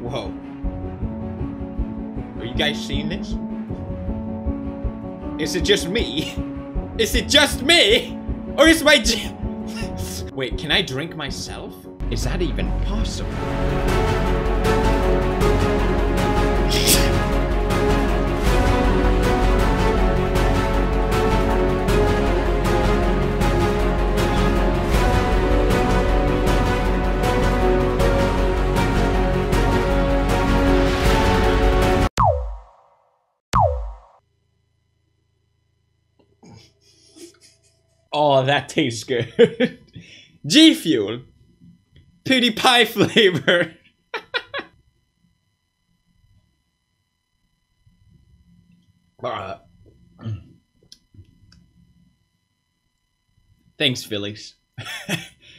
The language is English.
Whoa. Are you guys seeing this? Is it just me? Is it just me? Or is my Wait, can I drink myself? Is that even possible? Oh, that tastes good. Gfuel. Pewdiepie flavor. Thanks, Phillies.